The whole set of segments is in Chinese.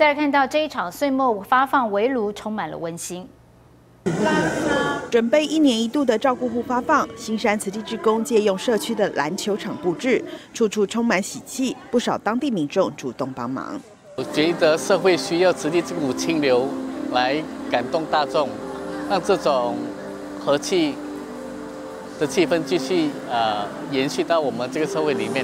再来看到这一场岁末发放围炉，充满了温馨。 准备1年1度的照顾户发放，新山慈济志工借用社区的篮球场布置，处处充满喜气，不少当地民众主动帮忙。 我觉得社会需要慈济这股清流来感动大众，让这种和气的气氛继续延续到我们这个社会里面。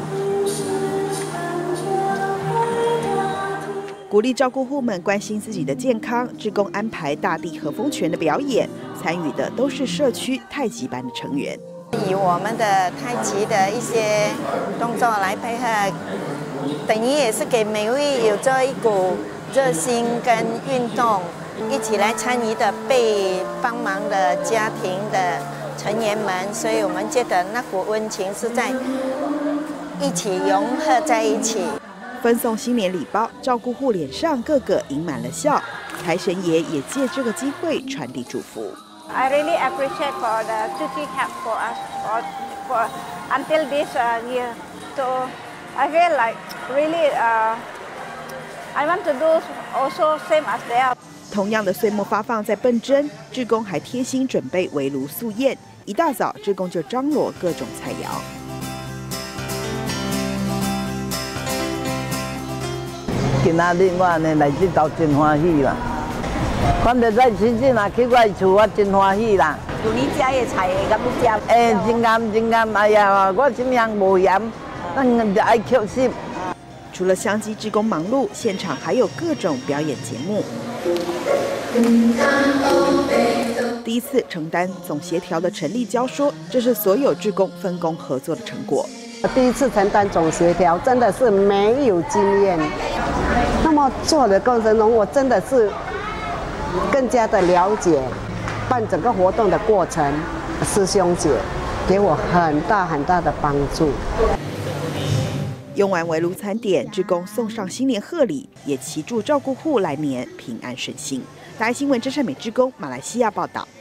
鼓励照顾户们关心自己的健康，志工安排大地和风泉的表演，参与的都是社区太极班的成员。 以我们的太极的一些动作来配合，等于也是给每位有这一股热心跟运动一起来参与的被帮忙的家庭的成员们，所以我们觉得那股温情是在一起融合在一起。 分送新年礼包，照顾户脸上个个迎满了笑，财神爷也借这个机会传递祝福。 I really appreciate for the Tzu Chi help for us for until this year. So I feel like really I want to do also same as they are. 同样的岁末发放在笨珍，志工还贴心准备围炉素宴，一大早志工就张罗各种菜肴。 今仔日我呢来这道真欢喜啦！看到在慈济若去我厝，我真欢喜啦。 有你家的菜敢不食？ 真甘真甘！哎呀，我真样无盐，咱就爱吸食。 除了相机志工忙碌，现场还有各种表演节目。第一次承担总协调的陈立娇说：“这是所有志工分工合作的成果。” 第一次承担总协调，真的是没有经验。那么做的过程中，我真的是更加的了解办整个活动的过程。师兄姐给我很大很大的帮助。 用完围炉餐点，志工送上新年贺礼，也祈祝照顾户来年平安顺心。大爱新闻真善美志工马来西亚报道。